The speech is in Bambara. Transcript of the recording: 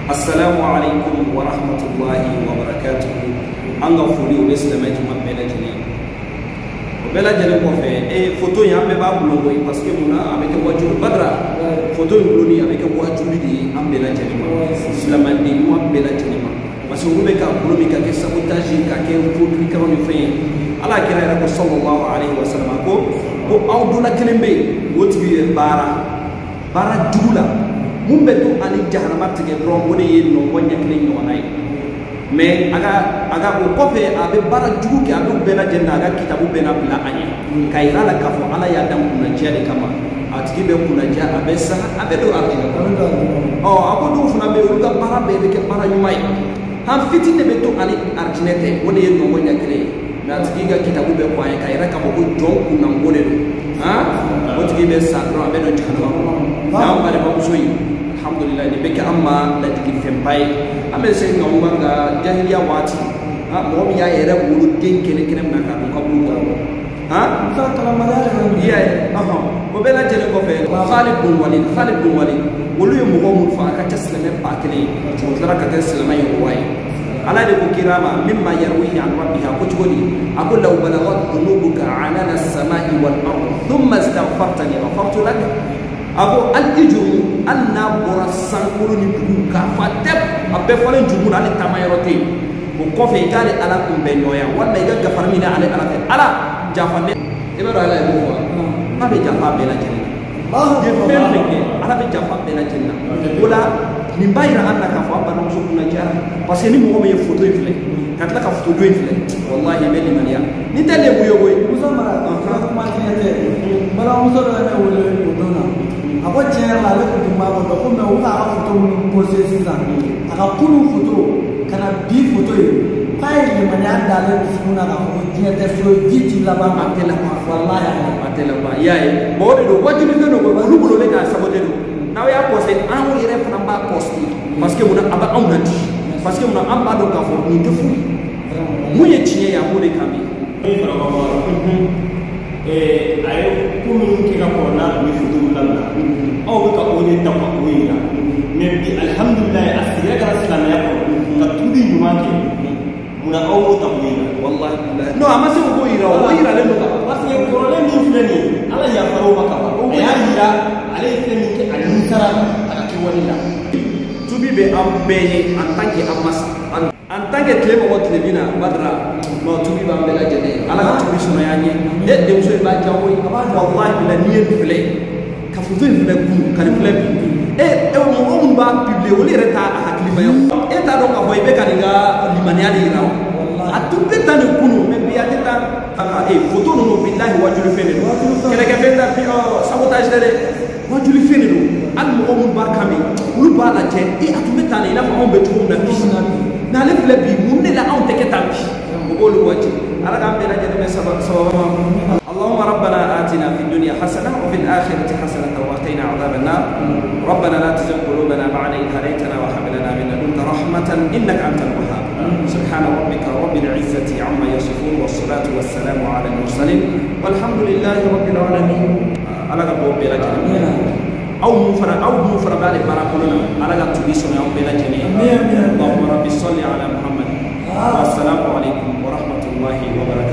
السلام عليكم ورحمة الله وبركاته. أنا فولي وبسلم أجمع بلا جنين وبلا جنين كوفي فوتو يامي بابلوي باسكو منا أبيك وجود بدرا فوتو يقولني أبيك وجود دي أم بلا جنين سلمان دي أم بلا جنين parce que be ka bolomi ka ke sabotage ka ke fotri ka woni fe ala kira ra sallallahu alaihi wasallam ko awdula kelembe woti bara dula mumbe to ani jahannama tige dron woni yen no wonya kelen no nay mais aga ko kofe abe bara jugu ke abe bela jenna aga kitabu bena bila anya kayra la kafo ala ya dam kuna jere kama atiki be kuna ja abe sa abe do arjina akodo funa be uga bara be ke bara nyumai han fiti ne beto ali arjinete woni yen no wonya kele na tigiga kitabu be kwa kayra kama ko jon kuna ngone do ha woti be sa do abe do jahannama na bare ba usoyi alhamdulillah ni beke amma la tigi fempay amel sen ngomba ga jahiliya wati mo mi ya yere bulu den kene na ka ko bulu sa kala malare ya ko bela jere ko fe Khalid bin Walid wolu yo mo mo fa ka taslame pa kene mo dara ka taslama yo way ala de ko kirama mimma yarwihi an rabbiha ko jodi aqul law balagat dhunubuka ala as-sama'i wal ard thumma astaghfartani ghafartu lak ako al-ijru anna burasankulu ni buka fatep abbe folen jumur ali tamayote ko kofe gale ala kumbe noya walla iga gafarmina ali ala jafane ibaro ala ibo ma be jafa bela jenna Allah je fenke ala be jafa bela jenna wala min bayra annaka fa abba no sukuna jara parce que ni mo me photo ifle katla ka photo do ifle wallahi beli mania ni tele buyo boy muso mara ma tete mara muso do na wala dona abo tiɲɛ la ale kun tun b'a fɔ ko mɛ u ka photo minnu pose sisan a ka kunun photo ka na bi photo ye k'a ye limaniya dalen dusukun na k'a fɔ ko diɲɛ tɛ so ji ti laban a tɛ laban walahi a tɛ laban i y'a ye bon o de don wajibi fɛn don olu bolo ne k'a saboter don n'aw y'a poste anw yɛrɛ fana b'a poste parce que munna a bɛ anw na di parce que munna an b'a dɔn k'a fɔ nin tɛ foyi mun ye tiɲɛ ye a b'o de kan bi. a ye ko minnu kɛ ka kɔrɔ n'a tun bɛ foto labila aw bɛ ka o de ta ka o yira mais bi alhamdulilayi a sigira kɛra silamɛya kɔnɔ ka tubi ɲuman kɛ munna aw m'o ta k'o yira wallahi non a ma se k'o yira o yiralen don ka parce que kɔrɔlen min filɛ nin ye ala yafar'o ma ka ban a y'a yira ale ye fɛn min kɛ a nimisara a ka kɛwale la tubi bɛ an bɛɛ ye en tant que an masa en tant que tile mɔgɔ tile bina badara non tubi b'an bɛɛ lajɛlen ala ka tubi sumaya an ye ne denmuso in b'a jago ye wallahi bila n'i ye nin filɛ ka foto in filɛ kun ka nin filɛ bi mɔgɔ minnu b'a publier olu yɛrɛ t'a hakilimaya e t'a dɔn k'a fɔ i bɛ ka nin ka limaniya de yira wa a tun bɛ taa nin kunu mais bi a tɛ taa foto ninnu bilahi wajuli fɛn de don kɛlɛkɛfɛn tɛ sabotage tɛ dɛ wajuli fɛn de don hali mɔgɔ minnu b'a kan min olu b'a lajɛ a tun bɛ taa nin i n'a fɔ anw bɛ cogo min na bi n'ale filɛ bi mun de la anw tɛ kɛ tan bi o b'olu waati ala k'an bɛɛ lajɛlen bɛ sababa ma اللهم ربنا آتنا في الدنيا حسنة وفي الآخرة حسنة وقنا عذاب النار ربنا لا تزغ قلوبنا بعد إذ هديتنا وهب لنا من لدنك رحمة إنك أنت الوهاب سبحان ربك رب العزة عما يصفون والصلاة والسلام على المرسلين والحمد لله رب العالمين على قبول بلا جنة أو مفر بالك باركولنا على قبول بسنا أو بلا جنة اللهم رب صل على محمد والسلام عليكم ورحمة الله وبركاته.